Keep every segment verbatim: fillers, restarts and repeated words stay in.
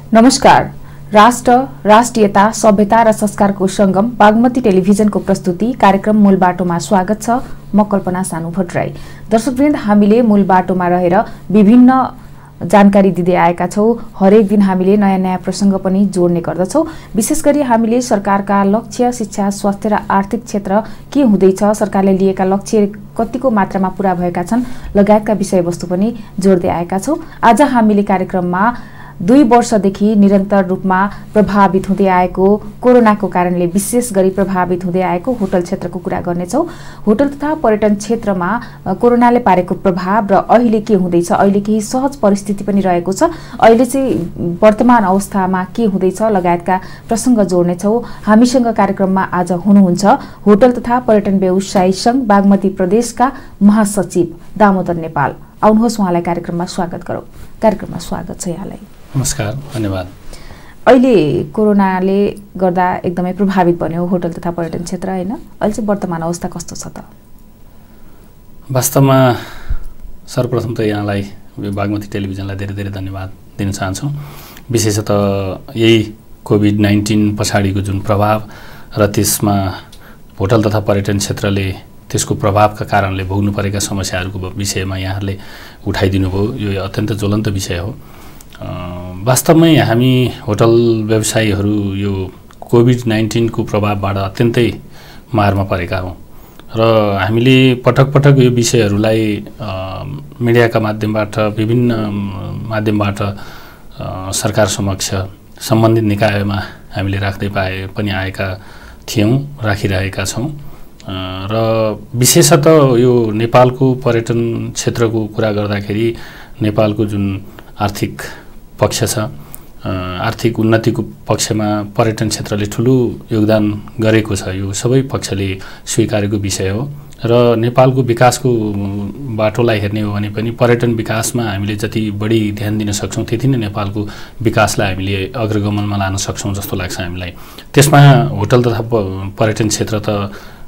नमस्कार। राष्ट्र, राष्ट्रियता, सभ्यता र संस्कारको संगम बागमती टेलिभिजनको प्रस्तुति कार्यक्रम मूल बाटोमा स्वागत छ। म कल्पना सानु भट्टराई। दर्शकवृन्द, हामीले मूल बाटोमा रहेर विभिन्न जानकारी दिँदै आएका छौं। हरेक दिन हामीले नयाँ नयाँ प्रसंग पनि जोड्ने गर्दछौं। विशेष गरी हामीले सरकारका लक्ष्य, शिक्षा, स्वास्थ्य र आर्थिक क्षेत्र के हुँदैछ, सरकारले लिएका लक्ष्य कतिको मात्रामा पूरा भएका छन् लगायतका विषयवस्तु पनि जोड्दै आएका छौं। आज हामीले कार्यक्रममा दुई वर्षदेखि निरन्तर रूपमा प्रभावित हुँदै आएको, कोरोनाको कारणले विशेष गरी प्रभावित हुँदै आएको होटल क्षेत्रको कुरा गर्नेछौं। होटल तथा पर्यटन क्षेत्रमा कोरोनाले पारेको प्रभाव र अहिले के हुँदैछ, अहिले केही सहज परिस्थिति पनि रहेको छ, अहिले चाहिँ वर्तमान अवस्थामा के हुँदैछ लगायतका प्रसंग जोड्नेछौं। हामीसँग कार्यक्रममा आज हुनुहुन्छ होटल तथा पर्यटन व्यवसायी संघ बागमती प्रदेशका महासचिव दामोदर नेपाल। आउनुहोस्, उहाँलाई कार्यक्रममा स्वागत गरौँ। कार्यक्रममा स्वागत छ यहाँलाई। नमस्कार, धन्यवाद। अहिले कोरोनाले गर्दा एकदमै प्रभावित बन्यो होटल तथा पर्यटन क्षेत्र, हैन? अहिले चाहिँ वर्तमान अवस्था कस्तो छ त? वास्तवमा सर्वप्रथम त यहाँलाई बागमती टेलिभिजनलाई धेरै धेरै धन्यवाद दिन चाहन्छौँ। विशेषतः यही कोभिड नाइन्टीन पछाडिको जुन प्रभाव र त्यसमा होटल तथा पर्यटन क्षेत्रले त्यसको प्रभावका कारणले भोग्नु परेका समस्याहरूको विषयमा यहाँहरूले उठाइदिनु भयो। यो अत्यन्त ज्वलन्त विषय हो। वास्तवमै हामी होटल व्यवसायीहरू यो कोभिड नाइन्टीनको प्रभावबाट अत्यन्तै मारमा परेका हौँ र हामीले पटक पटक यो विषयहरूलाई मिडियाका माध्यमबाट, विभिन्न माध्यमबाट सरकार समक्ष, सम्बन्धित निकायमा हामीले राख्दै पाए पनि आएका थियौँ, राखिरहेका छौँ। र विशेषतः यो नेपालको पर्यटन क्षेत्रको कुरा गर्दाखेरि नेपालको जुन आर्थिक पक्ष छ, आर्थिक उन्नतिको पक्षमा पर्यटन क्षेत्रले ठुलो योगदान गरेको छ। यो सबै पक्षले स्वीकारेको विषय हो र नेपालको विकासको बाटोलाई हेर्ने हो भने पनि पर्यटन विकासमा हामीले जति बढी ध्यान दिन सक्छौँ त्यति नै नेपालको विकासलाई हामीले अग्रगमनमा लान सक्छौँ जस्तो लाग्छ हामीलाई। त्यसमा होटल तथा पर्यटन क्षेत्र त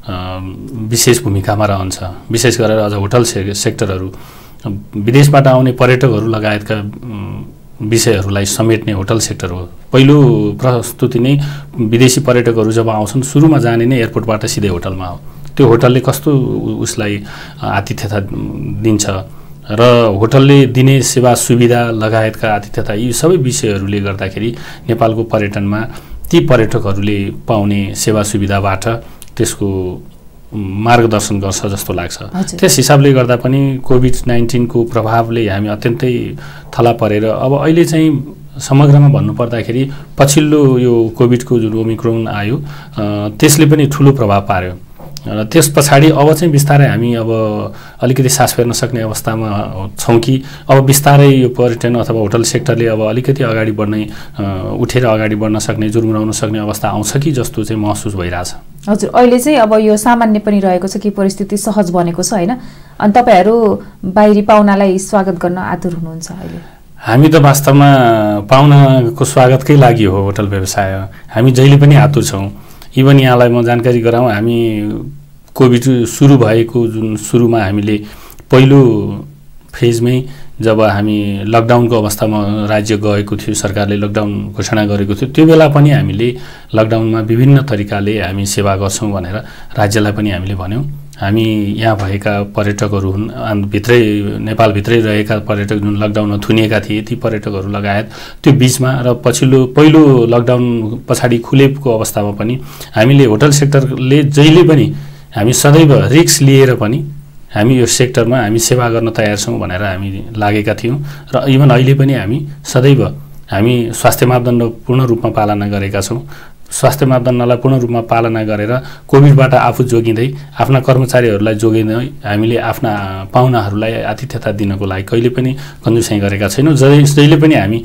विशेष भूमिकामा रहन्छ। विशेष गरेर अझ होटल सेक्टरहरू, विदेशबाट आउने पर्यटकहरू लगायतका विषयहरूलाई समेट्ने होटल सेक्टर हो। पहिलो प्रस्तुति नै विदेशी पर्यटकहरू जब आउँछन्, सुरुमा जाने नै एयरपोर्टबाट सिधै होटलमा हो। त्यो होटलले कस्तो उसलाई आतिथ्यता दिन्छ र होटलले दिने सेवा सुविधा लगायतका आतिथ्यता, यी सबै विषयहरूले गर्दाखेरि नेपालको पर्यटनमा ती पर्यटकहरूले पाउने सेवा सुविधाबाट त्यसको मार्गदर्शन गर्छ जस्तो लाग्छ। त्यस हिसाबले गर्दा पनि कोभिड नाइन्टीनको प्रभावले हामी अत्यन्तै थला परेर अब अहिले चाहिँ समग्रमा भन्नुपर्दाखेरि पछिल्लो यो कोभिडको जुन ओमिक्रोन आयो त्यसले पनि ठुलो प्रभाव पार्यो र त्यस पछाडि अब चाहिँ बिस्तारै हामी अब अलिकति सास फेर्न सक्ने अवस्थामा छौँ कि अब बिस्तारै यो पर्यटन अथवा होटल सेक्टरले अब अलिकति अगाडि बढ्ने, उठेर अगाडि बढ्न सक्ने, जुर्मुराउन सक्ने अवस्था आउँछ कि जस्तो चाहिँ महसुस भइरहेछ। हजुर, अहिले चाहिँ अब यो सामान्य पनि रहेको छ कि परिस्थिति सहज बनेको छ, हैन? अनि तपाईहरू बाहिरी पाहुनालाई स्वागत गर्न आतुर हुनुहुन्छ अहिले? हामी त वास्तवमा पाहुनाको स्वागतकै लागि हो होटल व्यवसाय। हामी जहिले पनि आतुर छौँ। इभन यहाँलाई म जानकारी गराउँ, हामी कोभिड सुरु भएको जुन सुरुमा हामीले पहिलो फेजमै जब हामी लकडाउनको अवस्थामा राज्य गएको थियो, सरकारले लकडाउन घोषणा गरेको थियो, त्यो बेला पनि हामीले लकडाउनमा विभिन्न तरिकाले हामी सेवा गर्छौँ भनेर राज्यलाई पनि हामीले भन्यौँ। हामी यहाँ भएका पर्यटकहरू हुन्, भित्रै नेपालभित्रै रहेका पर्यटक जुन लकडाउनमा थुनिएका थिए ती पर्यटकहरू लगायत त्यो बिचमा र पछिल्लो पहिलो लकडाउन पछाडि खुलेको अवस्थामा पनि हामीले होटल सेक्टरले जहिले पनि हामी सदैव रिस्क लिएर पनि हामी यो सेक्टरमा हामी सेवा गर्न तयार छौँ भनेर हामी लागेका थियौँ र इभन अहिले पनि हामी सदैव हामी स्वास्थ्य मापदण्ड पूर्ण रूपमा पालना गरेका छौँ। स्वास्थ्य मापदण्डलाई पूर्ण रूपमा पालना गरेर कोभिडबाट आफू जोगिँदै, आफ्ना कर्मचारीहरूलाई जोगिँदै हामीले आफ्ना पाहुनाहरूलाई आतिथ्यता दिनको लागि कहिले पनि कन्जुसाइ गरेका छैनौँ। जहिले पनि हामी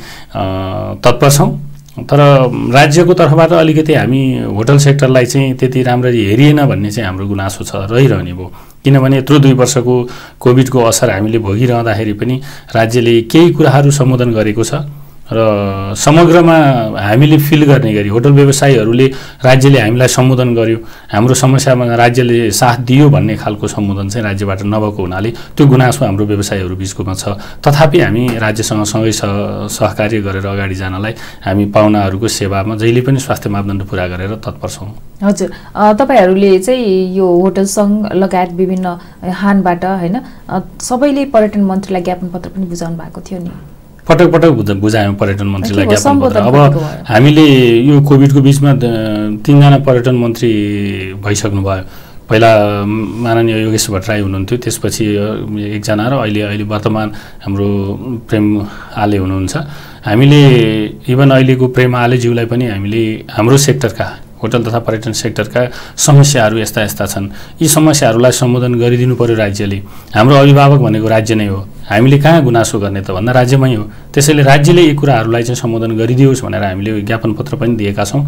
तत्पर छौँ। तर राज्यको तर्फबाट अलिकति हामी होटल सेक्टरलाई चाहिँ त्यति राम्ररी हेरिएन भन्ने चाहिँ हाम्रो गुनासो छ, रहिरहने भयो। किनभने यत्रो दुई वर्षको कोभिडको असर हामीले भोगिरहँदाखेरि पनि राज्यले केही कुराहरू सम्बोधन गरेको छ र समग्रमा हामीले फिल गर्ने गरी होटल व्यवसायीहरूले राज्यले हामीलाई सम्बोधन गर्यो, हाम्रो समस्यामा राज्यले साथ दियो भन्ने खालको सम्बोधन चाहिँ राज्यबाट नभएको हुनाले त्यो गुनासो हाम्रो व्यवसायीहरू बिचकोमा छ। तथापि हामी राज्यसँग सँगै सहकार्य गरेर अगाडि जानलाई हामी पाहुनाहरूको सेवामा जहिले पनि स्वास्थ्य मापदण्ड पुरा गरेर तत्पर छौँ। हजुर, तपाईँहरूले चाहिँ यो होटल सङ्घ लगायत विभिन्न हानबाट होइन सबैले पर्यटन मन्त्रीलाई ज्ञापन पत्र पनि बुझाउनु भएको थियो नि? पटक पटक बुझायौँ पर्यटन मन्त्रीलाई ज्ञापन पत्र। अब हामीले यो कोभिडको बिचमा तीनजना पर्यटन मन्त्री भइसक्नु भयो। पहिला माननीय योगेश भट्टराई हुनुहुन्थ्यो, त्यसपछि एकजना र अहिले अहिले वर्तमान हाम्रो प्रेम आले हुनुहुन्छ। हामीले इभन अहिलेको प्रेम आलेज्यूलाई पनि हामीले हाम्रो सेक्टरका होटल तथा पर्यटन सेक्टरका समस्याहरू यस्ता यस्ता छन्, यी समस्याहरूलाई सम्बोधन गरिदिनु पर्यो राज्यले। हाम्रो अभिभावक भनेको राज्य नै हो, हामीले कहाँ गुनासो गर्ने त भन्दा राज्यमै हो। त्यसैले राज्यले यी कुराहरूलाई चाहिँ सम्बोधन गरिदियोस् भनेर हामीले ज्ञापन पत्र पनि दिएका छौँ।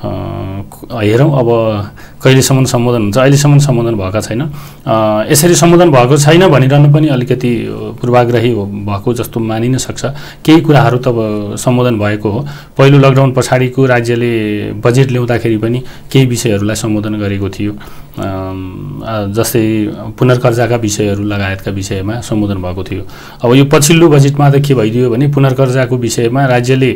हेरौँ अब कहिलेसम्म सम्बोधन हुन्छ, अहिलेसम्म सम्बोधन भएका छैन। यसरी सम्बोधन भएको छैन भनिरहनु पनि अलिकति पूर्वाग्रही भएको जस्तो मानिन सक्छ। केही कुराहरू त सम्बोधन भएको हो। पहिलो लकडाउन पछाडिको राज्यले बजेट ल्याउँदाखेरि पनि केही विषयहरूलाई सम्बोधन गरेको थियो, जस्तै पुनर्कर्जाका विषयहरू लगायतका विषयमा सम्बोधन भएको थियो। अब यो पछिल्लो बजेटमा त के भइदियो भने पुनर्कर्जाको विषयमा राज्यले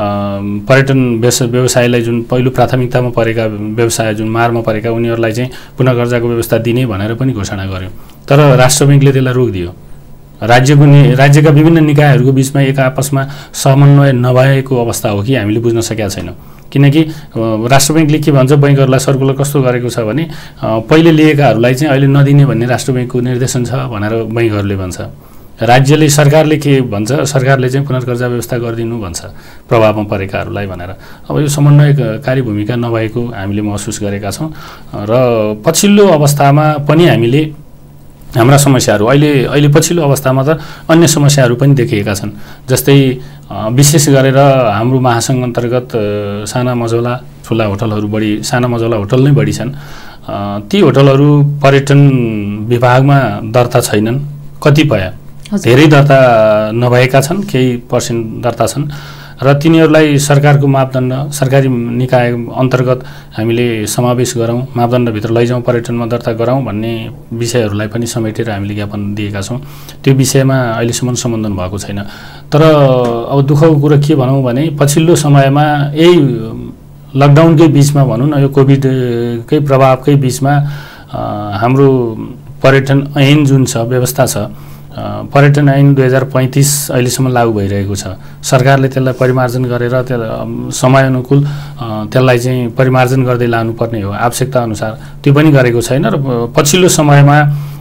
पर्यटन व्यवसायलाई जुन पहिलो प्राथमिकतामा परेका व्यवसाय जुन मारमा परेका उनीहरूलाई चाहिँ पुनर्कर्जाको व्यवस्था दिने भनेर पनि घोषणा गर्यो, तर राष्ट्र ब्याङ्कले त्यसलाई रोकिदियो। राज्यको नि राज्यका विभिन्न निकायहरूको बिचमा एक आपसमा समन्वय नभएको अवस्था हो कि हामीले बुझ्न सकेका छैनौँ। किनकि राष्ट्र ब्याङ्कले के भन्छ, बैङ्कहरूलाई सर्कुलर कस्तो गरेको छ भने पहिले लिएकाहरूलाई चाहिँ अहिले नदिने भन्ने राष्ट्र ब्याङ्कको निर्देशन छ भनेर बैङ्कहरूले भन्छ। राज्यले सरकारले के भन्छ, सरकारले चाहिँ पुनर्कर्जा व्यवस्था गरिदिनु भन्छ प्रभावमा परेकाहरूलाई भनेर। अब यो समन्वयकारी भूमिका नभएको हामीले महसुस गरेका छौँ र पछिल्लो अवस्थामा पनि हामीले हाम्रा समस्याहरू अहिले अहिले पछिल्लो अवस्थामा त अन्य समस्याहरू पनि देखिएका छन्। जस्तै विशेष गरेर हाम्रो महासङ्घ अन्तर्गत साना मझौला ठुला होटलहरू बढी साना मझौला होटल नै बढी छन्। ती होटलहरू पर्यटन विभागमा दर्ता छैनन्, कतिपय धेरै दर्ता नभएका छन्, केही पर्सेन्ट दर्ता छन् र तिनीहरूलाई सरकारको मापदण्ड सरकारी निकाय अन्तर्गत हामीले समावेश गरौँ, मापदण्डभित्र लैजाउँ, पर्यटनमा दर्ता गराउँ भन्ने विषयहरूलाई पनि समेटेर हामीले ज्ञापन दिएका छौँ। त्यो विषयमा अहिलेसम्म सम्बोधन भएको छैन। तर अब दुःखको कुरो के भनौँ भने पछिल्लो समयमा यही लकडाउनकै बिचमा भनौँ न, यो कोभिडकै प्रभावकै बिचमा हाम्रो पर्यटन ऐन जुन छ व्यवस्था छ, पर्यटन ऐन दुई हजार पैँतिस अहिलेसम्म लागू भइरहेको छ। सरकारले त्यसलाई परिमार्जन गरेर त्यसलाई समयअनुकूल त्यसलाई चाहिँ परिमार्जन गर्दै लानुपर्ने हो आवश्यकता अनुसार, त्यो पनि गरेको छैन। र पछिल्लो समयमा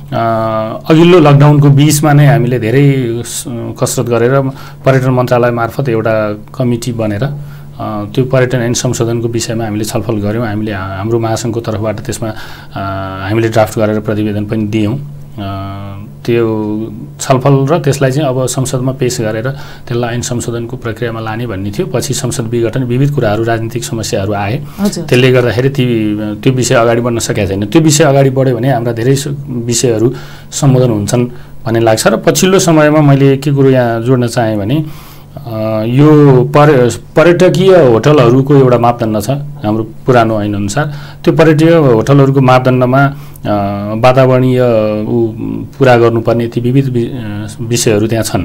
अघिल्लो लकडाउनको बिचमा नै हामीले धेरै कसरत गरेर पर्यटन मन्त्रालय मार्फत एउटा कमिटी बनेर त्यो पर्यटन ऐन संशोधनको विषयमा हामीले छलफल गऱ्यौँ। हामीले हाम्रो महासङ्घको तर्फबाट त्यसमा हामीले ड्राफ्ट गरेर प्रतिवेदन पनि दियौँ। त्यो छलफल र त्यसलाई चाहिँ अब संसदमा पेश गरेर त्यसलाई ऐन संशोधनको प्रक्रियामा लाने भन्ने थियो। पछि संसद विघटन विविध कुराहरू राजनीतिक समस्याहरू आए, त्यसले गर्दाखेरि ती त्यो विषय अगाडि बढ्न सकेका छैन। त्यो विषय अगाडि बढ्यो भने हाम्रा धेरै विषयहरू सम्बोधन हुन्छन् भन्ने लाग्छ। र पछिल्लो समयमा मैले के कुरो यहाँ जोड्न चाहेँ भने यो पर्य पर्यटकीय होटलहरूको एउटा मापदण्ड छ हाम्रो पुरानो ऐनअनुसार। त्यो पर्यटकीय होटलहरूको मापदण्डमा वातावरणीय ऊ पुरा गर्नुपर्ने ती विविध विषयहरू त्यहाँ छन्।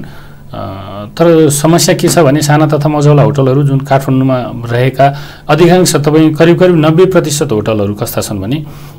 तर समस्या के छ भने साना तथा मझौला होटलहरू जुन काठमाडौँमा रहेका अधिकांश तपाईँ करिब करिब नब्बे प्रतिशत होटलहरू कस्ता छन् भने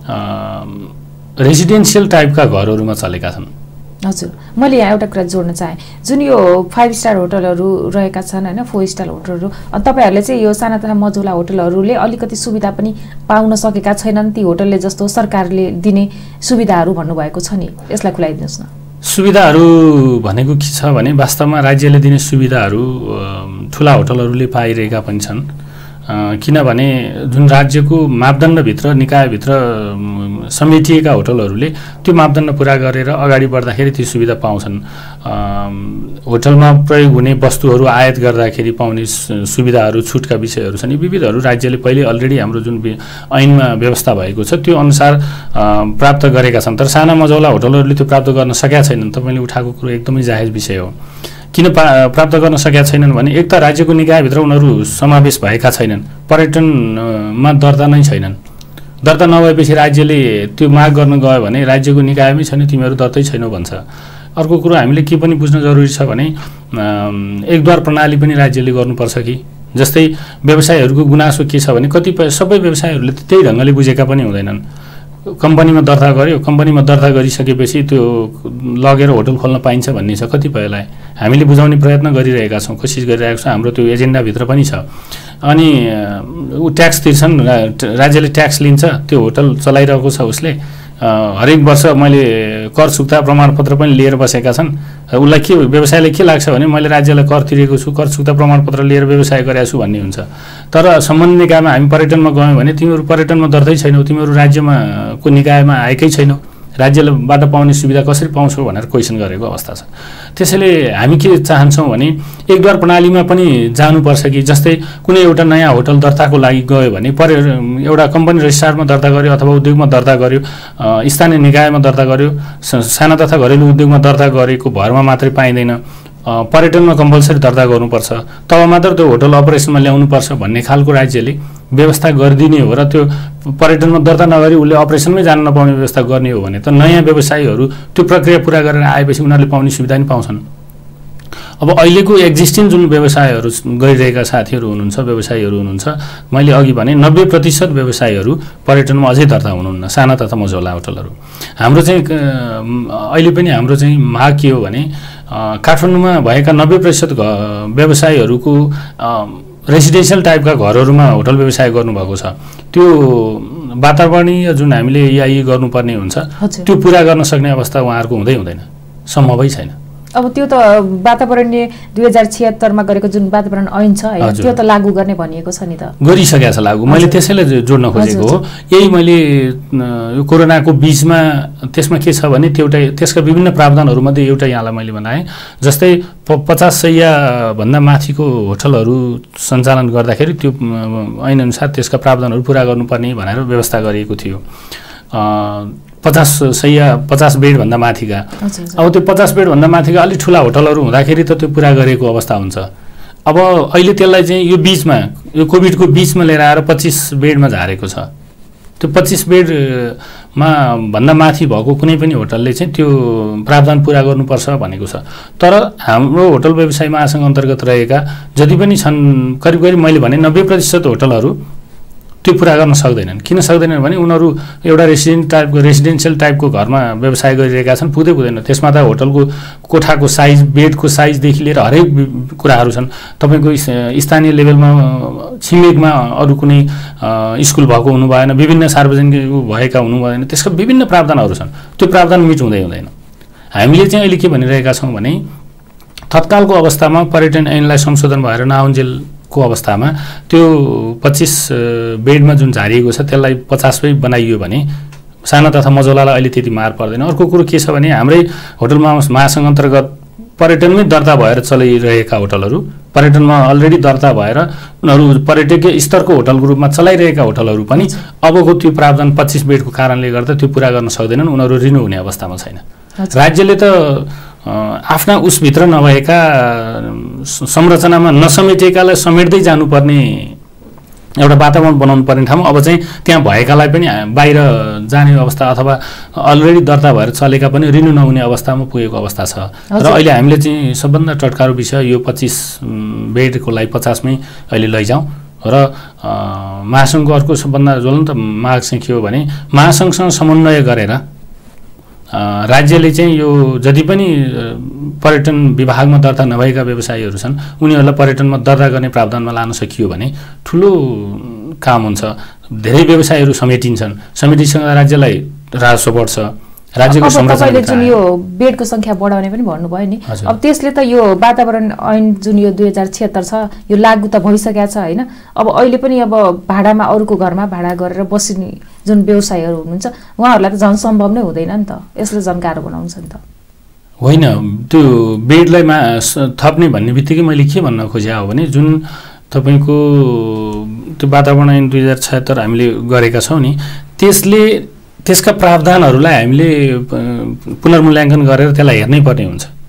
रेसिडेन्सियल टाइपका घरहरूमा चलेका छन्। हजुर, मैले यहाँ एउटा कुरा जोड्न चाहेँ, जुन यो फाइभ स्टार होटलहरू रहेका छन् होइन, फोर स्टार होटलहरू, तपाईँहरूले चाहिँ यो साना तथा मझौला होटलहरूले अलिकति सुविधा पनि पाउन सकेका छैनन्, ती होटलले जस्तो सरकारले दिने सुविधाहरू भन्नुभएको छ नि, यसलाई खुलाइदिनुहोस् न। सुविधाहरू भनेको के छ भने वास्तवमा राज्यले दिने सुविधाहरू ठुला होटलहरूले पाइरहेका पनि छन्। किनभने जुन राज्यको मापदण्डभित्र निकायभित्र समेटिएका होटलहरूले त्यो मापदण्ड पुरा गरेर अगाडि बढ्दाखेरि ती सुविधा पाउँछन्। होटलमा प्रयोग हुने वस्तुहरू आयात गर्दाखेरि पाउने सुविधाहरू छुटका विषयहरू छन्। यी विविधहरू राज्यले पहिले अलरेडी हाम्रो जुन ऐनमा व्यवस्था भएको छ त्यो अनुसार प्राप्त गरेका छन्। तर साना मझौला होटलहरूले त्यो प्राप्त गर्न सकेका छैनन्। तपाईँले उठाएको कुरो एकदमै जायज विषय हो। किन प्राप्त गर्न सकेका छैनन् भने एक त राज्यको निकायभित्र उनीहरू समावेश भएका छैनन्, पर्यटनमा दर्ता नै छैनन्। दर्ता नभएपछि राज्यले त्यो माग गर्न गयो भने राज्यको निकायमै छैन, तिमीहरू दर्तै छैनौ भन्छ। अर्को कुरो हामीले के पनि बुझ्न जरुरी छ भने एकद्वार प्रणाली पनि राज्यले गर्नुपर्छ कि। जस्तै व्यवसायहरूको गुनासो के छ भने कतिपय सबै व्यवसायहरूले त्यही ढङ्गले बुझेका पनि हुँदैनन्। कम्पनीमा दर्ता गर्यो, कम्पनीमा दर्ता गरिसकेपछि त्यो लगेर होटल खोल्न पाइन्छ भन्ने छ कतिपयलाई। हामीले बुझाउने प्रयत्न गरिरहेका छौँ, कोसिस गरिरहेका छौँ, हाम्रो त्यो एजेन्डाभित्र पनि छ। अनि ऊ ट्याक्स तिर्छन्, राज्यले ट्याक्स लिन्छ, त्यो होटल चलाइरहेको छ उसले, हरेक वर्ष मैले कर चुक्ता प्रमाणपत्र पनि लिएर बसेका छन्। उसलाई के व्यवसायलाई के लाग्छ भने मैले राज्यलाई कर तिरेको छु, कर चुक्ता प्रमाणपत्र लिएर व्यवसाय गरेको छु भन्ने हुन्छ। तर सम्बन्धित निकायमा हामी पर्यटनमा गयौँ भने तिमीहरू पर्यटनमा दर्तै छैनौ, तिमीहरू राज्यमा को निकायमा आएकै छैनौ, राज्यबाट पाउने सुविधा कसरी पाउँछौ भनेर क्वेसन गरेको अवस्था छ। त्यसैले हामी के चाहन्छौँ भने एकद्वार प्रणालीमा पनि जानुपर्छ कि। जस्तै कुनै एउटा नयाँ होटल दर्ताको लागि गयो भने पर्य एउटा कम्पनी रजिस्ट्रारमा दर्ता गर्यो अथवा उद्योगमा दर्ता गर्यो, स्थानीय निकायमा दर्ता गर्यो, साना तथा घरेलु उद्योगमा दर्ता गरेको भरमा मात्रै पाइँदैन, पर्यटनमा कम्पलसरी दर्ता गर्नुपर्छ, तब मात्र त्यो होटल अपरेसनमा ल्याउनुपर्छ भन्ने खालको राज्यले व्यवस्था गरिदिने हो। र त्यो पर्यटनमा दर्ता नगरी उसले अपरेसनमै जान नपाउने व्यवस्था गर्ने हो भने त नयाँ व्यवसायीहरू त्यो प्रक्रिया पुरा गरेर आएपछि उनीहरूले पाउने सुविधा नि पाउँछन्। अब अहिलेको एक्जिस्टिङ जुन व्यवसायहरू गरिरहेका साथीहरू हुनुहुन्छ, व्यवसायीहरू हुनुहुन्छ, मैले अघि भने नब्बे प्रतिशत व्यवसायीहरू पर्यटनमा अझै दर्ता हुनुहुन्न, साना तथा मझौला होटलहरू। हाम्रो चाहिँ अहिले पनि हाम्रो चाहिँ माग के हो भने काठमाडौँमा भएका नब्बे प्रतिशत व्यवसायीहरूको रेसिडेन्सियल टाइपका घरहरूमा होटल व्यवसाय गर्नुभएको छ, त्यो वातावरणीय जुन हामीले एआई गर्नुपर्ने हुन्छ त्यो पुरा गर्न सक्ने अवस्था उहाँहरूको हुँदै हुँदैन, सम्भवै छैन। अब त्यो त वातावरणीय दुई हजार छिहत्तरमा गरेको जुन वातावरण ऐन छ होइन, त्यो त लागू गर्ने भनिएको छ नि, त गरिसकेको छ लागू। मैले त्यसैले जोड्न खोजेको हो। यही मैले यो कोरोनाको बिचमा त्यसमा के छ भने त्यो एउटा त्यसका विभिन्न प्रावधानहरूमध्ये एउटा यहाँलाई मैले बनाएँ। जस्तै पचास सयभन्दा माथिको होटलहरू सञ्चालन गर्दाखेरि त्यो ऐनअनुसार त्यसका प्रावधानहरू पुरा गर्नुपर्ने भनेर व्यवस्था गरिएको थियो। पचास सय पचास बेडभन्दा माथिका। अब त्यो पचास बेडभन्दा माथिका अलिक ठुला होटलहरू हुँदाखेरि त त्यो पुरा गरेको अवस्था हुन्छ। अब अहिले त्यसलाई चाहिँ यो बिचमा यो कोभिडको बिचमा लिएर आएर पच्चिस बेडमा झारेको छ। त्यो पच्चिस बेडमा भन्दा माथि भएको कुनै पनि होटलले चाहिँ त्यो प्रावधान पुरा गर्नुपर्छ भनेको छ। तर हाम्रो होटल व्यवसाय महासङ्घ अन्तर्गत रहेका जति पनि छन् करिब करिब मैले भने नब्बे प्रतिशत होटलहरू त्यो पुरा गर्न सक्दैनन्। किन सक्दैनन् भने उनीहरू एउटा रेसिडेन्ट टाइपको रेसिडेन्सियल टाइपको घरमा व्यवसाय गरिरहेका छन्, पुग्दै पुग्दैन। त्यसमा त होटलको कोठाको साइज, बेडको साइजदेखि लिएर हरेक कुराहरू छन्। तपाईँको स्थानीय लेभलमा छिमेकमा अरू कुनै स्कुल भएको हुनु भएन, विभिन्न सार्वजनिक भएका हुनु भएन, त्यसका विभिन्न प्रावधानहरू छन्। त्यो प्रावधान मिट हुँदै हुँदैन। हामीले चाहिँ अहिले के भनिरहेका छौँ भने तत्कालको अवस्थामा पर्यटन ऐनलाई संशोधन भएर नआउन्जेल को अवस्थामा त्यो पच्चिस बेडमा जुन झारिएको छ त्यसलाई पचासमै बनाइयो भने साना तथा मझौलालाई अहिले त्यति मार पर्दैन। अर्को कुरो के छ भने हाम्रै होटल महासङ्घ अन्तर्गत पर्यटनमै दर्ता भएर चलिरहेका होटलहरू, पर्यटनमा अलरेडी दर्ता भएर उनीहरू पर्यटकीय स्तरको होटलको रूपमा चलाइरहेका होटलहरू पनि अबको त्यो प्रावधान पच्चिस बेडको कारणले गर्दा त्यो पुरा गर्न सक्दैनन्, उनीहरू रिन्यू हुने अवस्थामा छैन। राज्यले त आफ्ना उसभित्र नभएका संरचनामा नसमेटेकालाई समेट्दै जानुपर्ने एउटा वातावरण बनाउनु पर्ने ठाउँमा अब चाहिँ त्यहाँ भएकालाई पनि बाहिर जाने अवस्था अथवा अलरेडी दर्ता भएर चलेका पनि रिन्यू नहुने अवस्थामा पुगेको अवस्था छ। र अहिले हामीले चाहिँ सबभन्दा टटकारो विषय यो पच्चिस बेडको लागि पचासमै अहिले लैजाउँ। र महासङ्घको अर्को सबभन्दा ज्वलन्त माग चाहिँ के हो भने महासङ्घसँग समन्वय गरेर राज्यले चाहिँ यो जति पनि पर्यटन विभागमा दर्ता नभएका व्यवसायीहरू छन् उनीहरूलाई पर्यटनमा दर्ता गर्ने प्रावधानमा लान सकियो भने ठुलो काम हुन्छ। धेरै व्यवसायीहरू समेटिन्छन्, समेटिसँग राज्यलाई राजस्व बढ्छ, राज्यको संरचना। जुन यो बेडको संख्या बढाउने पनि भन्नुभयो नि, अब त्यसले त यो वातावरण ऐन जुन यो दुई हजार छिहत्तर छ यो लागू त भइसकेको छ होइन। अब अहिले पनि अब भाडामा अरूको घरमा भाडा गरेर बस्ने जुन व्यवसायीहरू हुनुहुन्छ उहाँहरूलाई त झन् सम्भव नै हुँदैन नि त, यसले झन् गाह्रो बनाउँछ नि त। होइन, त्यो बेडलाई मा थप्ने भन्ने बित्तिकै मैले के भन्न खोजेँ हो भने जुन तपाईँको त्यो वातावरण ऐन दुई हजार छयत्तर हामीले गरेका छौँ नि त्यसले त्यसका प्रावधानहरूलाई हामीले पुनर्मूल्याङ्कन गरेर त्यसलाई हेर्नै पर्ने हुन्छ।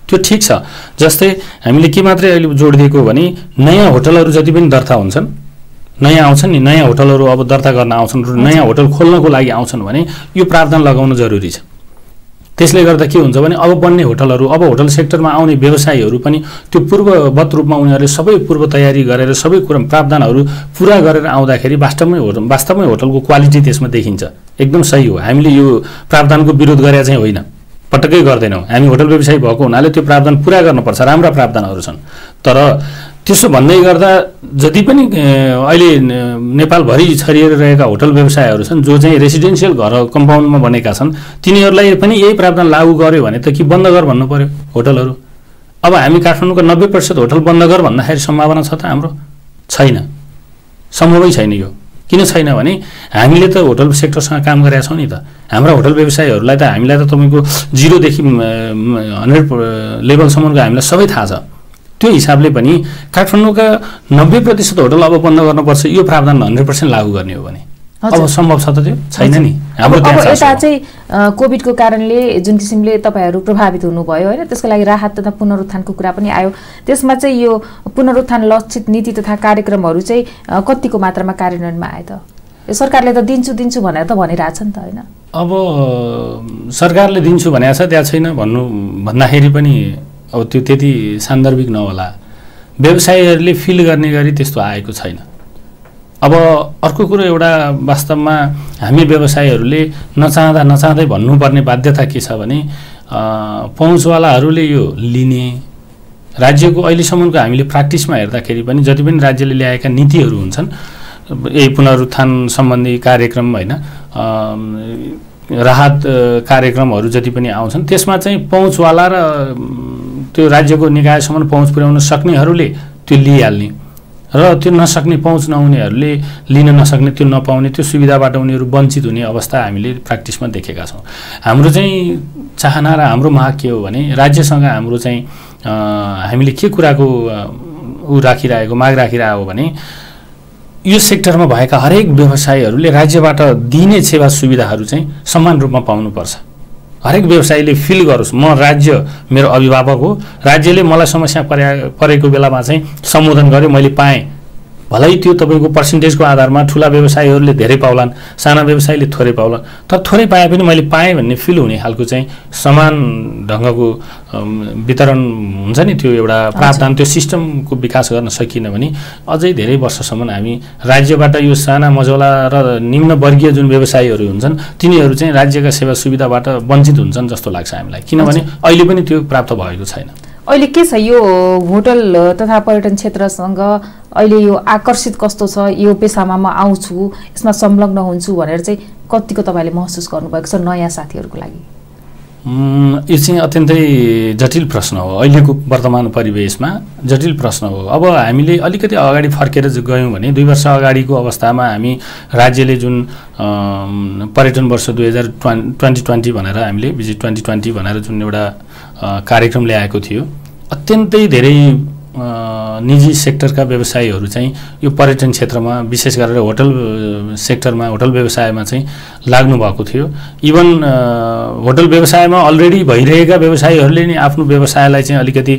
त्यो ठिक छ। जस्तै हामीले के मात्रै अहिले जोड दिएको भने नयाँ होटलहरू जति पनि दर्ता हुन्छन्, नयाँ आउँछन् नि, नयाँ होटलहरू अब दर्ता गर्न आउँछन् र नयाँ होटल खोल्नको लागि आउँछन् भने यो प्रावधान लगाउन जरुरी छ। त्यसले गर्दा के हुन्छ भने अब बन्ने होटलहरू, अब होटल सेक्टरमा आउने व्यवसायीहरू पनि त्यो पूर्ववत रूपमा उनीहरूले सबै पूर्व तयारी गरेर सबै कुरा प्रावधानहरू पुरा गरेर आउँदाखेरि वास्तवमै होटल वास्तवमै होटलको क्वालिटी त्यसमा देखिन्छ। एकदम सही हो, हामीले यो प्रावधानको विरोध गरेर चाहिँ होइन, पटक्कै गर्दैनौँ। हामी होटल व्यवसायी भएको हुनाले त्यो प्रावधान पुरा गर्नुपर्छ, राम्रा प्रावधानहरू छन्। तर त्यसो भन्दै गर्दा जति पनि अहिले नेपालभरि छरिएर रहेका होटल व्यवसायहरू छन् जो चाहिँ रेसिडेन्सियल घर कम्पाउन्डमा बनेका छन्, तिनीहरूलाई पनि यही प्रावधान लागू गर्यो भने त कि बन्द गर भन्नु पर्यो होटलहरू। अब हामी काठमाडौँको नब्बे प्रतिशत होटल बन्द गर भन्दाखेरि सम्भावना छ त? हाम्रो छैन, सम्भवै छैन। यो किन छैन भने हामीले त होटल सेक्टरसँग काम गरेका छौँ नि त। हाम्रा होटल व्यवसायीहरूलाई त हामीलाई त तपाईँको जिरोदेखि हन्ड्रेड लेभलसम्मको हामीलाई सबै थाहा छ। त्यो हिसाबले पनि काठमाडौँका नब्बे प्रतिशत होटल अब बन्द गर्नुपर्छ, यो प्रावधान हन्ड्रेड पर्सेन्ट लागू गर्ने हो भने अब सम्भव छ त? त्यो छैन नि। हाम्रो यता चाहिँ कोभिडको कारणले जुन किसिमले तपाईँहरू प्रभावित हुनुभयो होइन, त्यसको लागि राहत तथा पुनरुत्थानको कुरा पनि आयो। त्यसमा चाहिँ यो पुनरुत्थान लक्षित नीति तथा कार्यक्रमहरू चाहिँ कतिको मात्रामा कार्यान्वयनमा आयो त? सरकारले त दिन्छु दिन्छु भनेर त भनिरहेछ नि त होइन? अब सरकारले दिन्छु भनेको छ त्यहाँ छैन भन्नु भन्दाखेरि पनि अब त्यो त्यति सान्दर्भिक नहोला। व्यवसायीहरूले फिल गर्ने गरी त्यस्तो आएको छैन। अब अर्को कुरो एउटा वास्तवमा हामी व्यवसायीहरूले नचाहँदा नचाहँदै भन्नुपर्ने बाध्यता के छ भने पहुँचवालाहरूले यो लिने राज्यको अहिलेसम्मको हामीले प्र्याक्टिसमा हेर्दाखेरि पनि जति पनि राज्यले ल्याएका नीतिहरू हुन्छन्, यही पुनरुत्थान सम्बन्धी कार्यक्रम होइन, राहत कार्यक्रमहरू जति पनि आउँछन् त्यसमा चाहिँ पहुँचवाला र त्यो राज्यको निकायसम्म पहुँच पुर्याउन सक्नेहरूले त्यो लिइहाल्ने र त्यो नसक्ने पहुँच नहुनेहरूले लिन नसक्ने, त्यो नपाउने, त्यो सुविधाबाट उनीहरू वञ्चित हुने अवस्था हामीले प्र्याक्टिसमा देखेका छौँ। हाम्रो चाहिँ चाहना र हाम्रो माग के हो भने राज्यसँग हाम्रो चाहिँ हामीले के कुराको ऊ राखिरहेको माग राखिरहेको हो भने यो सेक्टरमा भएका हरेक व्यवसायीहरूले राज्यबाट दिने सेवा सुविधाहरू चाहिँ समान रूपमा पाउनुपर्छ। हरेक व्यवसायीले फिल गरोस् म राज्य मेरो अभिभावक हो, राज्यले मलाई समस्या परे परेको बेलामा चाहिँ सम्बोधन गर्यो, मैले पाएँ। भलै त्यो तपाईँको पर्सेन्टेजको आधारमा ठुला व्यवसायीहरूले धेरै पाउलान्, साना व्यवसायीले थोरै पाउलान्, तर थोरै पाए पनि मैले पाएँ भन्ने फिल हुने खालको चाहिँ समान ढङ्गको वितरण हुन्छ नि, त्यो एउटा प्रावधान, त्यो सिस्टमको विकास गर्न सकिएन भने अझै धेरै वर्षसम्म हामी राज्यबाट यो साना मझौला र निम्न वर्गीय जुन व्यवसायीहरू हुन्छन् तिनीहरू चाहिँ राज्यका सेवा सुविधाबाट वञ्चित हुन्छन् जस्तो लाग्छ हामीलाई। किनभने अहिले पनि त्यो प्राप्त भएको छैन। अहिले के छ यो होटल तथा पर्यटन क्षेत्रसँग अहिले यो आकर्षित कस्तो छ? यो पेसामा म आउँछु, यसमा संलग्न हुन्छु भनेर चाहिँ कतिको तपाईँले महसुस गर्नुभएको छ नयाँ साथीहरूको लागि? यो चाहिँ अत्यन्तै जटिल प्रश्न हो। अहिलेको वर्तमान परिवेशमा जटिल प्रश्न हो। अब हामीले अलिकति अगाडि फर्केर गयौँ भने दुई वर्ष अगाडिको अवस्थामा हामी राज्यले जुन पर्यटन वर्ष दुई हजार ट्वेन्टी ट्वेन्टी भनेर हामीले भिजिट ट्वेन्टी ट्वेन्टी भनेर जुन एउटा कार्यक्रम ल्याएको थियो, अत्यन्तै धेरै निजी सेक्टरका व्यवसायीहरू चाहिँ यो पर्यटन क्षेत्रमा विशेष गरेर होटल सेक्टरमा होटल व्यवसायमा चाहिँ लाग्नु भएको थियो। इभन होटल व्यवसायमा अलरेडी भइरहेका व्यवसायीहरूले नि आफ्नो व्यवसायलाई चाहिँ अलिकति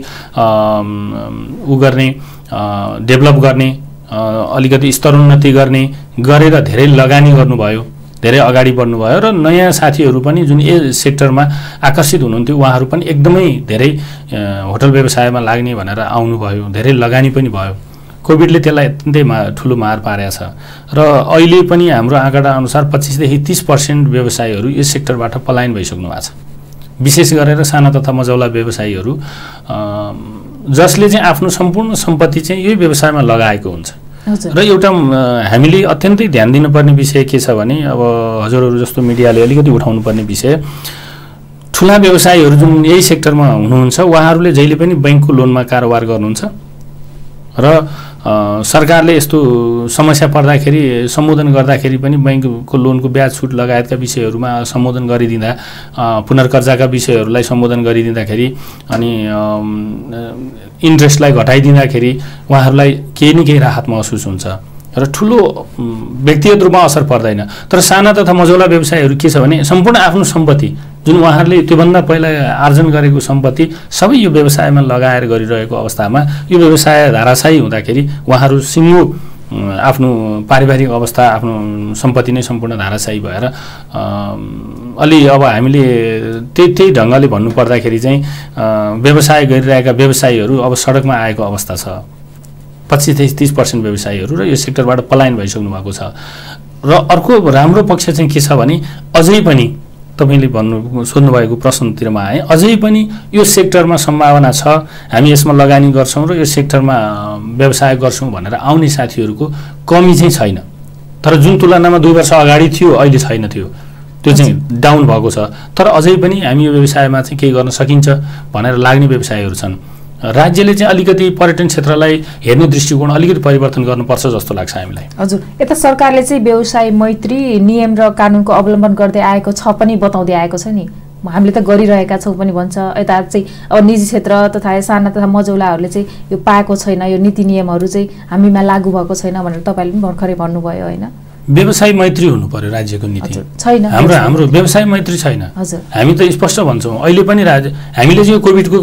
उ गर्ने, डेभलप गर्ने, अलिकति स्तरोन्नति गर्ने गरेर धेरै लगानी गर्नुभयो, धेरै अगाडि बढ्नुभयो र नयाँ साथीहरू पनि जुन यो सेक्टरमा आकर्षित हुनुहुन्थ्यो उहाँहरू पनि एकदमै धेरै होटल व्यवसायमा लाग्ने भनेर आउनुभयो, धेरै लगानी पनि भयो। कोभिडले त्यसलाई अत्यन्तै मा ठुलो मार पारेको छ र अहिले पनि हाम्रो आँकडा अनुसार पच्चिसदेखि तीस पर्सेन्ट व्यवसायीहरू यस सेक्टरबाट पलायन भइसक्नु भएको छ। विशेष गरेर साना तथा मझौला व्यवसायीहरू जसले चाहिँ आफ्नो सम्पूर्ण सम्पत्ति चाहिँ यही व्यवसायमा लगाएको हुन्छ। र एउटा हामीले अत्यन्तै ध्यान दिनुपर्ने विषय के छ भने अब हजुरहरू जस्तो मिडियाले अलिकति उठाउनु पर्ने विषय, ठुला व्यवसायीहरू जुन यही सेक्टरमा हुनुहुन्छ उहाँहरूले जहिले पनि बैंकको लोनमा कारोबार गर्नुहुन्छ र सरकारले यस्तो समस्या पर्दाखेरि सम्बोधन गर्दाखेरि पनि बैंकको लोनको ब्याज छुट लगायतका विषयहरूमा सम्बोधन गरिदिँदा, पुनर्कर्जाका विषयहरूलाई सम्बोधन गरिदिँदाखेरि अनि इन्ट्रेस्टलाई घटाइदिँदाखेरि उहाँहरूलाई केही न केही राहत महसुस हुन्छ। र ठुलो व्यक्तिगत रूपमा असर पर्दैन। तर साना तथा मझौला व्यवसायहरू के छ भने सम्पूर्ण आफ्नो सम्पत्ति जुन उहाँहरूले त्योभन्दा पहिला आर्जन गरेको सम्पत्ति सबै यो व्यवसायमा लगाएर गरिरहेको अवस्थामा यो व्यवसाय धाराशायी हुँदाखेरि उहाँहरू सिङ्गो आफ्नो पारिवारिक अवस्था आफ्नो सम्पत्ति नै सम्पूर्ण धाराशायी भएर अलि अब हामीले त्यही त्यही ढङ्गले भन्नुपर्दाखेरि चाहिँ व्यवसाय गरिरहेका व्यवसायीहरू अब सडकमा आएको अवस्था छ। पच्चिस तीस पर्सेन्ट व्यवसायीहरू र यो सेक्टरबाट पलायन भइसक्नु भएको छ। र अर्को राम्रो पक्ष चाहिँ के छ भने अझै पनि तपाईँले भन्नु सोध्नुभएको प्रश्नतिरमा आए अझै पनि यो सेक्टरमा सम्भावना छ, हामी यसमा लगानी गर्छौँ र यो सेक्टरमा व्यवसाय गर्छौँ भनेर आउने साथीहरूको कमी चाहिँ छैन। तर जुन तुलनामा दुई वर्ष अगाडि थियो अहिले छैन, थियो त्यो चाहिँ डाउन भएको छ। तर अझै पनि हामी यो व्यवसायमा चाहिँ केही गर्न सकिन्छ भनेर लाग्ने व्यवसायहरू छन्। राज्यले चाहिँ अलिकति पर्यटन क्षेत्रलाई हेर्ने दृष्टिकोण अलिकति परिवर्तन गर्नुपर्छ जस्तो लाग्छ हामीलाई। हजुर, यता सरकारले चाहिँ व्यवसाय मैत्री नियम र कानुनको अवलम्बन गर्दै आएको छ पनि बताउँदै आएको छ नि, हामीले त गरिरहेका छौँ पनि भन्छ। यता चाहिँ अब निजी क्षेत्र तथा साना तथा मझौलाहरूले चाहिँ यो पाएको छैन, यो नीति नियमहरू चाहिँ हामीमा लागू भएको छैन भनेर तपाईँले पनि भर्खरै भन्नुभयो होइन। व्यवसाय मैत्री हुनु पर्यो राज्यको नीति छैन, हाम्रो हाम्रो व्यवसाय मैत्री छैन। हामी त स्पष्ट भन्छौँ अहिले पनि राज्य हामीले चाहिँ कोभिडको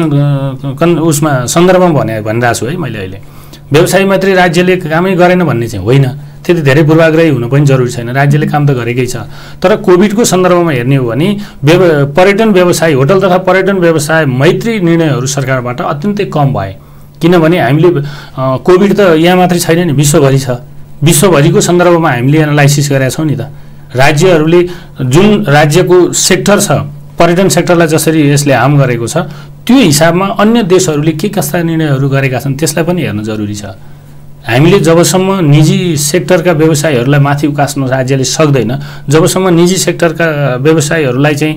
उसमा सन्दर्भमा भने भनिरहेको छु है मैले अहिले व्यवसाय मैत्री राज्यले कामै गरेन भन्ने चाहिँ होइन, त्यति धेरै पूर्वाग्रही हुनु पनि जरुरी छैन, राज्यले काम त गरेकै छ। तर कोभिडको सन्दर्भमा हेर्ने हो भने पर्यटन व्यवसाय होटल तथा पर्यटन व्यवसाय मैत्री निर्णयहरू सरकारबाट अत्यन्तै कम भए। किनभने हामीले कोभिड त यहाँ मात्रै छैन नि, विश्वभरि छ। विश्वभरिको सन्दर्भमा हामीले एनालाइसिस गरेका छौँ नि त। राज्यहरूले जुन राज्यको सेक्टर छ पर्यटन सेक्टरलाई जसरी यसले हार्म गरेको छ त्यो हिसाबमा अन्य देशहरूले के कस्ता निर्णयहरू गरेका छन् त्यसलाई पनि हेर्न जरुरी छ। हामीले जबसम्म निजी सेक्टरका व्यवसायहरूलाई माथि उकास्न राज्यले सक्दैन, जबसम्म निजी सेक्टरका व्यवसायहरूलाई चाहिँ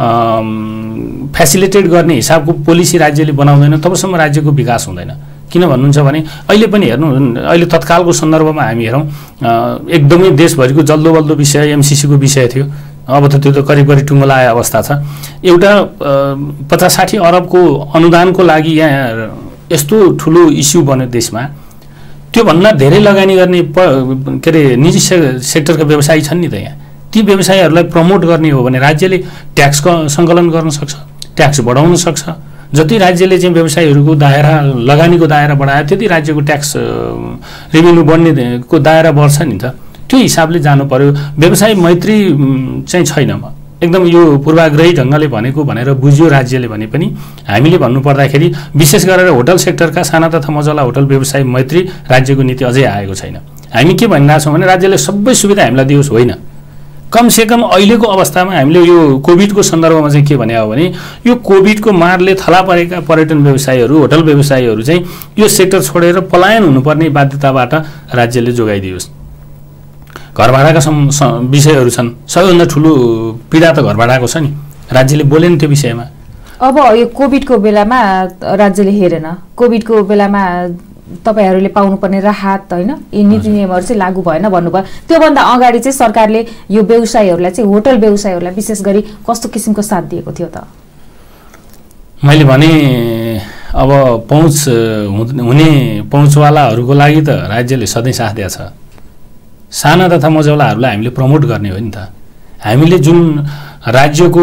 फेसिलिटेट गर्ने हिसाबको पोलिसी राज्यले बनाउँदैन तबसम्म राज्यको विकास हुँदैन। किन भन्नुहुन्छ भने अहिले पनि हेर्नु अहिले तत्कालको सन्दर्भमा हामी हेरौँ एकदमै देशभरिको जल्दो बल्दो विषय एमसिसीको विषय थियो। अब त त्यो त करिब करिब टुङ्गो लागेको अवस्था छ। एउटा पचास साठी अरबको अनुदानको लागि यहाँ यस्तो ठुलो इस्यु बन्यो देशमा, त्योभन्दा धेरै लगानी गर्ने के अरे निजी सेक्टरका व्यवसायी छन् नि त। यहाँ ती व्यवसायीहरूलाई प्रमोट गर्ने हो भने राज्यले ट्याक्स सङ्कलन गर्न सक्छ, ट्याक्स बढाउन सक्छ। जति राज्यले चाहिँ व्यवसायीहरूको दायरा लगानीको दायरा बढायो त्यति राज्यको ट्याक्स रेभेन्यू बढ्नेको दायरा बढ्छ नि त। त्यो हिसाबले जानु पर्यो। व्यवसाय मैत्री चाहिँ छैन, एकदम यो पूर्वाग्रही ढङ्गले भनेको भनेर बुझ्यो राज्यले भने पनि हामीले भन्नुपर्दाखेरि विशेष गरेर होटल सेक्टरका साना तथा मझौला होटल व्यवसाय मैत्री राज्यको नीति अझै आएको छैन। हामी के भनिरहेछौँ भने राज्यले सबै सुविधा हामीलाई दियोस्, होइन, कमसेकम अहिलेको अवस्थामा हामीले यो कोभिडको सन्दर्भमा चाहिँ के भने हो भने यो कोभिडको मारले थला परेका पर्यटन व्यवसायीहरू होटल व्यवसायीहरू चाहिँ यो सेक्टर छोडेर पलायन हुनुपर्ने बाध्यताबाट राज्यले जोगाइदियोस्। घर भाडाका विषयहरू छन्, सबैभन्दा ठुलो पीडा त घर भाडाको छ नि, राज्यले बोलेन त्यो विषयमा। अब यो कोभिडको बेलामा राज्यले हेरेन, कोभिडको बेलामा तपाईहरूले पाउनुपर्ने राहत होइन यी नीति नियमहरू चाहिँ लागू भएन भन्नुभयो। त्योभन्दा अगाडि चाहिँ सरकारले यो व्यवसायीहरूलाई चाहिँ होटल व्यवसायीहरूलाई विशेष गरी कस्तो किसिमको साथ दिएको थियो त? मैले भने अब पहुँच हुने पहुँचवालाहरूको लागि त राज्यले सधैँ साथ दिएको छ। साना तथा मझौलाहरूलाई हामीले प्रमोट गर्ने हो नि त। हामीले जुन राज्यको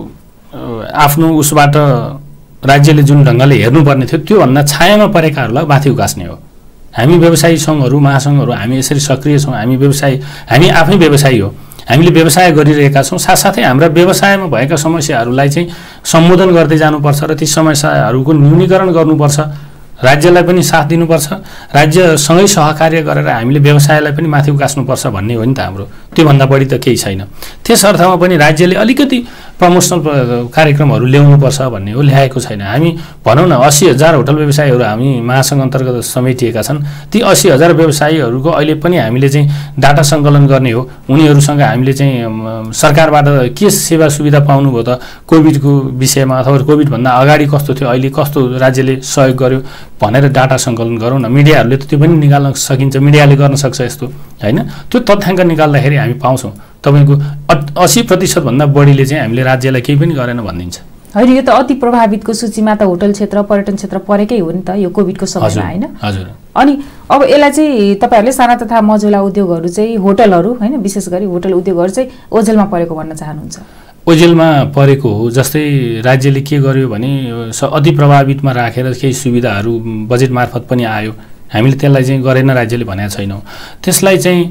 आफ्नो उसबाट राज्यले जुन ढङ्गले हेर्नुपर्ने थियो त्योभन्दा छायामा परेकाहरूलाई माथि उकास्ने हो। हामी व्यवसायी सङ्घहरू महासङ्घहरू हामी यसरी सक्रिय छौँ। हामी व्यवसायी हामी आफै व्यवसायी हो, हामीले व्यवसाय गरिरहेका छौँ। साथसाथै हाम्रा व्यवसायमा भएका समस्याहरूलाई चाहिँ सम्बोधन गर्दै जानुपर्छ र ती समस्याहरूको न्यूनीकरण गर्नुपर्छ। राज्यलाई पनि साथ दिनुपर्छ, राज्यसँगै सहकार्य गरेर हामीले व्यवसायलाई पनि माथि उकास्नुपर्छ भन्ने हो नि त हाम्रो। त्योभन्दा बढी त केही छैन। त्यस अर्थमा पनि राज्यले अलिकति प्रमोसनल कार्यक्रमहरू ल्याउनुपर्छ भन्ने हो, ल्याएको छैन। हामी भनौँ न अस्सी हजार होटल व्यवसायीहरू हामी महासङ्घ अन्तर्गत समेटिएका छन्। ती अस्सी हजार व्यवसायीहरूको अहिले पनि हामीले चाहिँ डाटा सङ्कलन गर्ने हो। उनीहरूसँग हामीले चाहिँ सरकारबाट के सेवा सुविधा पाउनुभयो त, कोभिडको विषयमा अथवा कोभिडभन्दा अगाडि कस्तो थियो, अहिले कस्तो राज्यले सहयोग गर्यो भनेर डाटा सङ्कलन गरौँ न। मिडियाहरूले त त्यो पनि निकाल्न सकिन्छ, मिडियाले गर्न सक्छ यस्तो होइन। त्यो तथ्याङ्क निकाल्दाखेरि हामी पाउँछौँ तपाईँको अस्सी प्रतिशतभन्दा बढीले चाहिँ हामीले राज्यलाई केही पनि गरेन भनिदिन्छ। होइन यो त अति प्रभावितको सूचीमा त होटल क्षेत्र पर्यटन क्षेत्र परेकै हो नि त यो कोभिडको समयमा हैन हजुर। अनि अब यसलाई चाहिँ तपाईहरुले साना तथा मझौला उद्योगहरु चाहिँ होटलहरु हैन विशेष गरी होटल उद्योगहरु चाहिँ ओझेलमा परेको भन्न चाहनुहुन्छ? ओझेलमा परेको हो। जस्तै राज्यले के गर्यो भने अति प्रभावितमा राखेर केही सुविधाहरू बजेट मार्फत पनि आयो, हामीले त्यसलाई चाहिँ गरेन राज्यले भनेको छैनौँ। त्यसलाई चाहिँ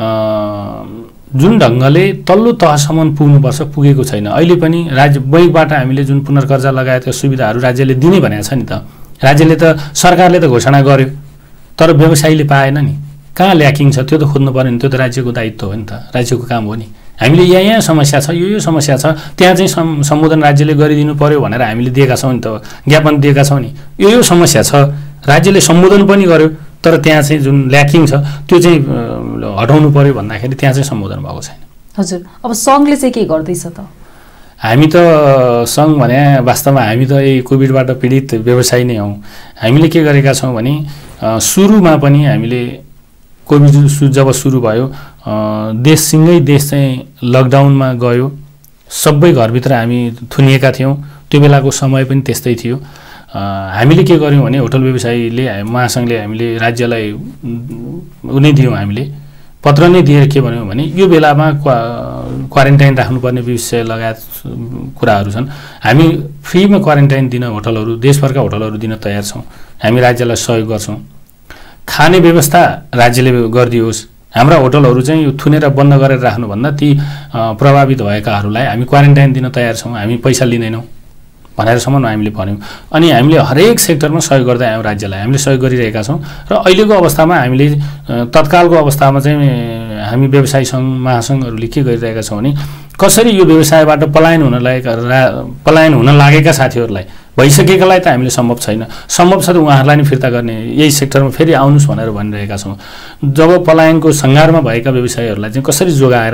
जुन ढङ्गले तल्लो तहसम्म पुग्नुपर्छ पुगेको छैन। अहिले पनि राज्य बैङ्कबाट हामीले जुन पुनर्कर्जा लगायतका सुविधाहरू राज्यले दिने भनेको छ नि त, राज्यले त सरकारले त घोषणा गर्यो तर व्यवसायीले पाएन नि। कहाँ ल्याकिङ छ त्यो त खोज्नु पर्यो नि, त्यो त राज्यको दायित्व हो नि त, राज्यको काम हो नि। हामीले यहाँ यहाँ समस्या छ, यो यो समस्या छ, त्यहाँ चाहिँ सम्बोधन राज्यले गरिदिनु पर्यो भनेर हामीले दिएका छौँ नि त, ज्ञापन दिएका छौँ नि। यो यो समस्या छ, राज्यले सम्बोधन पनि गर्यो तर त्यहाँ चाहिँ जुन ल्याकिङ छ त्यो चाहिँ हटाउनु पर्यो भन्दाखेरि त्यहाँ चाहिँ सम्बोधन भएको छैन। हजुर, अब सङ्घले चाहिँ के गर्दैछ त? हामी त सङ्घ भने वास्तवमा हामी त यही कोभिडबाट पीडित व्यवसायी नै हौँ। हामीले के गरेका छौँ भने सुरुमा पनि हामीले कोभिड जब सुरु भयो देशसँगै देश चाहिँ लकडाउनमा गयो, सबै घरभित्र हामी थुनिएका थियौँ। त्यो बेलाको समय पनि त्यस्तै थियो। हामीले के गर्यौँ भने होटल व्यवसायीले महासङ्घले हामीले राज्यलाई उनी दियौँ, हामीले पत्र नै दिएर के भन्यौँ भने यो बेलामा क्वा क्वारेन्टाइन राख्नुपर्ने विषय लगायत कुराहरू छन्, हामी फ्रीमा क्वारेन्टाइन दिन होटलहरू देशभरका होटलहरू दिन तयार छौँ, हामी राज्यलाई सहयोग गर्छौँ। खाने व्यवस्था राज्यले गरिदियोस्, हाम्रा होटलहरू चाहिँ यो थुनेर बन्द गरेर राख्नुभन्दा ती प्रभावित भएकाहरूलाई हामी क्वारेन्टाइन दिन तयार छौँ, हामी पैसा लिँदैनौँ भनेरसम्म हामीले भन्यौँ। अनि हामीले हरेक सेक्टरमा सहयोग गर्दै आयौँ, राज्यलाई हामीले सहयोग गरिरहेका छौँ। र अहिलेको अवस्थामा हामीले तत्कालको अवस्थामा चाहिँ हामी व्यवसायी सङ्घ महासङ्घहरूले के गरिरहेका छौँ भने कसरी यो व्यवसायबाट पलायन हुन लागेका पलायन हुन लागेका साथीहरूलाई, भइसकेकालाई त हामीले सम्भव छैन, सम्भव छ त उहाँहरूलाई नि फिर्ता गर्ने, यही सेक्टरमा फेरि आउनुहोस् भनेर भनिरहेका छौँ। जब पलायनको सङ्घारमा भएका व्यवसायीहरूलाई चाहिँ कसरी जोगाएर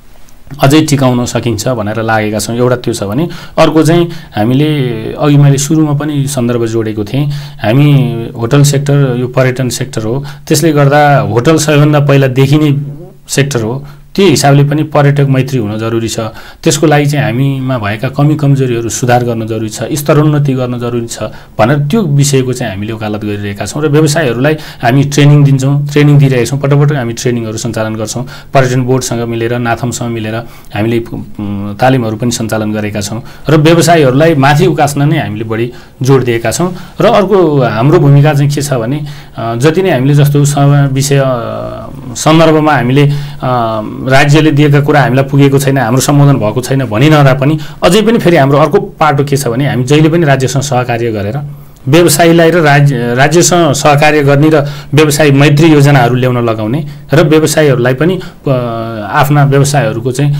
अझै टिकाउन सकिन्छ भनेर लागेका छौँ। एउटा त्यो छ भने अर्को चाहिँ हामीले अघि मैले सुरुमा पनि सन्दर्भ जोडेको थिएँ, हामी होटल सेक्टर यो पर्यटन सेक्टर हो, त्यसले गर्दा होटल सबैभन्दा पहिला देखिने सेक्टर हो, त्यो हिसाबले पनि पर्यटक मैत्री हुन जरुरी छ। त्यसको लागि चाहिँ हामीमा भएका कमी कमजोरीहरू सुधार गर्न जरुरी छ, स्तरोन्नति गर्न जरुरी छ भनेर त्यो विषयको चाहिँ हामीले वकालत गरिरहेका छौँ। र व्यवसायीहरूलाई हामी ट्रेनिङ दिन्छौँ, ट्रेनिङ दिइरहेका छौँ, पटक पटक हामी ट्रेनिङहरू सञ्चालन गर्छौँ। पर्यटन बोर्डसँग मिलेर नाथमसँग मिलेर हामीले तालिमहरू पनि सञ्चालन गरेका छौँ र व्यवसायीहरूलाई माथि उकास्न नै हामीले बढी जोड दिएका छौँ। र अर्को हाम्रो भूमिका चाहिँ के छ भने जति नै हामीले जस्तो विषय सन्दर्भमा हामीले राज्यले दिएका कुरा हामीलाई पुगेको छैन, हाम्रो सम्बोधन भएको छैन भनिरहँदा पनि अझै पनि फेरि हाम्रो अर्को पाटो के छ भने हामी जहिले पनि राज्यसँग सहकार्य गरेर व्यवसायीलाई र राज्य राज्यसँग सहकार्य गर्ने र व्यवसायी मैत्री योजनाहरू ल्याउन लगाउने र व्यवसायीहरूलाई पनि आफ्ना व्यवसायहरूको चाहिँ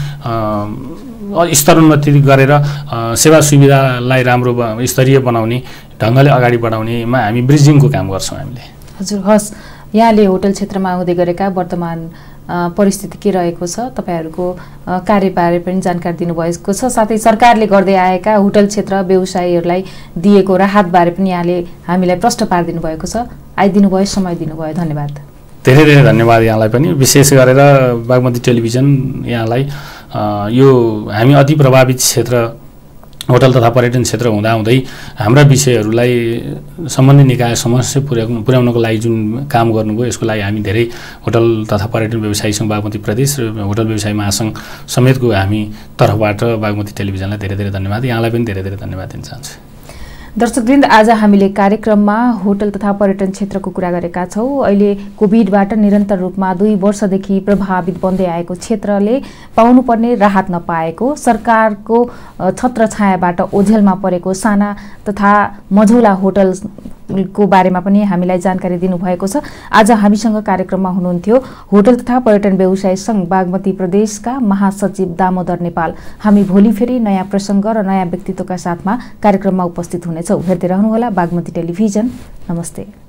स्तरोन्नति गरेर सेवा सुविधालाई राम्रो स्तरीय बनाउने ढङ्गले अगाडि बढाउनेमा हामी ब्रिजिङको काम गर्छौँ हामीले। हजुर, हस्, यहाँले होटल क्षेत्रमा हुँदै गरेका वर्तमान परिस्थिति के रहेको छ, तपाईँहरूको कार्यबारे पनि जानकारी दिनुभएको छ, साथै सरकारले गर्दै आएका होटल क्षेत्र व्यवसायीहरूलाई दिएको राहतबारे पनि यहाँले हामीलाई प्रश्न पारिदिनु भएको छ। आइदिनु भयो, समय दिनुभयो, धन्यवाद। धेरै धेरै धन्यवाद यहाँलाई पनि, विशेष गरेर बागमती टेलिभिजन यहाँलाई यो हामी अति प्रभावित क्षेत्र होटल तथा पर्यटन क्षेत्र हुँदाहुँदै हाम्रा विषयहरूलाई सम्बन्धित निकाय समस्या पुर्याउनु पुर्याउनको लागि जुन काम गर्नुभयो यसको लागि हामी धेरै होटल तथा पर्यटन व्यवसायी सङ्घ बागमती प्रदेश र होटल व्यवसाय महासङ्घ समेतको हामी तर्फबाट बागमती टेलिभिजनलाई धेरै धेरै धन्यवाद, यहाँलाई पनि धेरै धेरै धन्यवाद दिन चाहन्छु। दर्शकवृन्द, आज हामीले कार्यक्रममा होटल तथा पर्यटन क्षेत्रको कुरा गरेका छौँ। अहिले कोभिडबाट निरन्तर रूपमा दुई वर्षदेखि प्रभावित बन्दै आएको क्षेत्रले पाउनुपर्ने राहत नपाएको, सरकारको छत्रछायाबाट ओझेलमा परेको साना तथा मझौला होटलको बारेमा पनि हामीलाई जानकारी दिनुभएको छ। आज हामीसँग कार्यक्रममा हुनुहुन्थ्यो होटल तथा पर्यटन व्यवसाय सङ्घ बागमती प्रदेशका महासचिव दामोदर नेपाल। हामी भोलि फेरि नयाँ प्रसङ्ग र नयाँ व्यक्तित्वका साथमा कार्यक्रममा उपस्थित हुनेछौँ। हेर्दै रहनुहोला बागमती टेलिभिजन। नमस्ते।